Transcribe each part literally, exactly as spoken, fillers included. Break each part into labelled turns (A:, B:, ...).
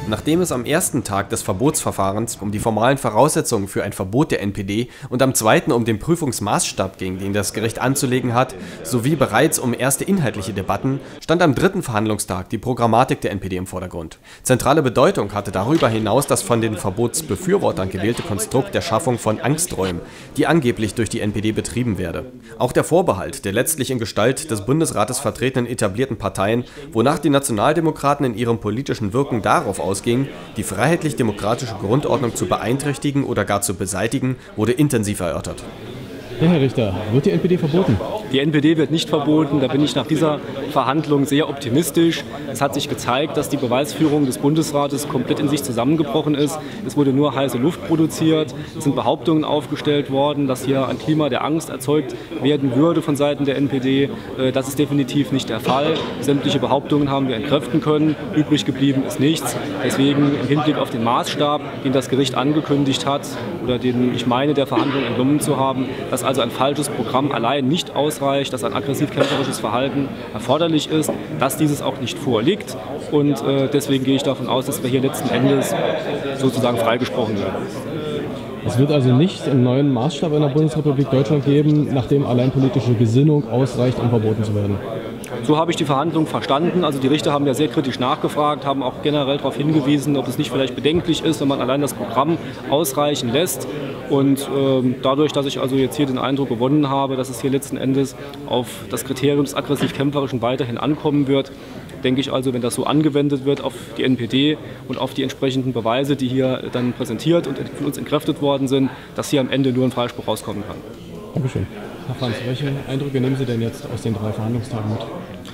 A: Nachdem es am ersten Tag des Verbotsverfahrens um die formalen Voraussetzungen für ein Verbot der N P D und am zweiten um den Prüfungsmaßstab ging, den das Gericht anzulegen hat, sowie bereits um erste inhaltliche Debatten, stand am dritten Verhandlungstag die Programmatik der N P D im Vordergrund. Zentrale Bedeutung hatte darüber hinaus das von den Verbotsbefürwortern gewählte Konstrukt der Schaffung von Angsträumen, die angeblich durch die N P D betrieben werde. Auch der Vorbehalt der letztlich in Gestalt des Bundesrates vertretenen etablierten Parteien, wonach die Nationaldemokraten in ihrem politischen Wirken darauf ausgingen, die freiheitlich-demokratische Grundordnung zu beeinträchtigen oder gar zu beseitigen, wurde intensiv erörtert.
B: Ja, Herr Richter, wird die N P D verboten?
C: Die N P D wird nicht verboten, da bin ich nach dieser Verhandlung sehr optimistisch. Es hat sich gezeigt, dass die Beweisführung des Bundesrates komplett in sich zusammengebrochen ist. Es wurde nur heiße Luft produziert, es sind Behauptungen aufgestellt worden, dass hier ein Klima der Angst erzeugt werden würde von Seiten der N P D. Das ist definitiv nicht der Fall. Sämtliche Behauptungen haben wir entkräften können, übrig geblieben ist nichts. Deswegen im Hinblick auf den Maßstab, den das Gericht angekündigt hat oder den ich meine, der Verhandlung entnommen zu haben, dass also ein falsches Programm allein nicht ausreicht, dass ein aggressiv-kämpferisches Verhalten erforderlich ist, dass dieses auch nicht vorliegt. Und äh, deswegen gehe ich davon aus, dass wir hier letzten Endes sozusagen freigesprochen werden.
B: Es wird also nicht einen neuen Maßstab in der Bundesrepublik Deutschland geben, nachdem allein politische Gesinnung ausreicht, um verboten zu werden.
C: So habe ich die Verhandlung verstanden. Also die Richter haben ja sehr kritisch nachgefragt, haben auch generell darauf hingewiesen, ob es nicht vielleicht bedenklich ist, wenn man allein das Programm ausreichen lässt. Und ähm, dadurch, dass ich also jetzt hier den Eindruck gewonnen habe, dass es hier letzten Endes auf das Kriterium des aggressiv-kämpferischen weiterhin ankommen wird, denke ich also, wenn das so angewendet wird auf die N P D und auf die entsprechenden Beweise, die hier dann präsentiert und von uns entkräftet worden sind, dass hier am Ende nur ein Freispruch rauskommen kann.
B: Dankeschön. Herr Franz, welche Eindrücke nehmen Sie denn jetzt aus den drei Verhandlungstagen mit?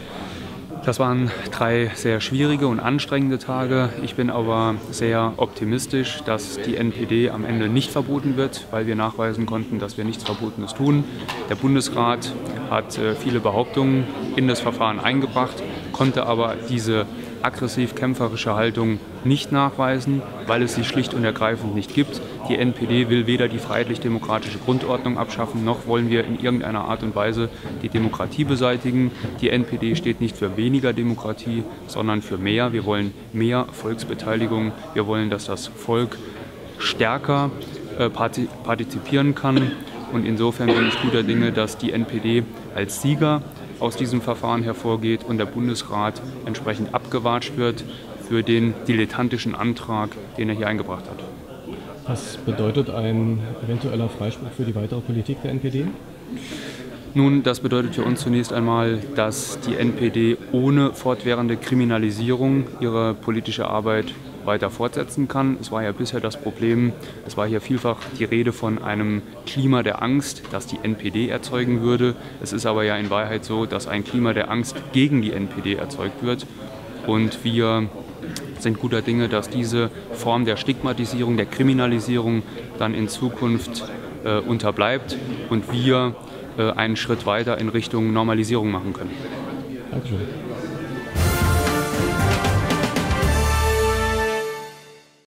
D: Das waren drei sehr schwierige und anstrengende Tage. Ich bin aber sehr optimistisch, dass die N P D am Ende nicht verboten wird, weil wir nachweisen konnten, dass wir nichts Verbotenes tun. Der Bundesrat hat viele Behauptungen in das Verfahren eingebracht, konnte aber diese aggressiv-kämpferische Haltung nicht nachweisen, weil es sie schlicht und ergreifend nicht gibt. Die N P D will weder die freiheitlich-demokratische Grundordnung abschaffen, noch wollen wir in irgendeiner Art und Weise die Demokratie beseitigen. Die N P D steht nicht für weniger Demokratie, sondern für mehr. Wir wollen mehr Volksbeteiligung. Wir wollen, dass das Volk stärker äh, partizipieren kann. Und insofern bin ich guter Dinge, dass die N P D als Sieger aus diesem Verfahren hervorgeht und der Bundesrat entsprechend abgewatscht wird für den dilettantischen Antrag, den er hier eingebracht hat.
B: Was bedeutet ein eventueller Freispruch für die weitere Politik der N P D?
D: Nun, das bedeutet für uns zunächst einmal, dass die N P D ohne fortwährende Kriminalisierung ihre politische Arbeit weiter fortsetzen kann. Es war ja bisher das Problem, es war hier vielfach die Rede von einem Klima der Angst, das die N P D erzeugen würde. Es ist aber ja in Wahrheit so, dass ein Klima der Angst gegen die N P D erzeugt wird. Und wir sind guter Dinge, dass diese Form der Stigmatisierung, der Kriminalisierung dann in Zukunft äh, unterbleibt und wir äh, einen Schritt weiter in Richtung Normalisierung machen können.
B: Dankeschön.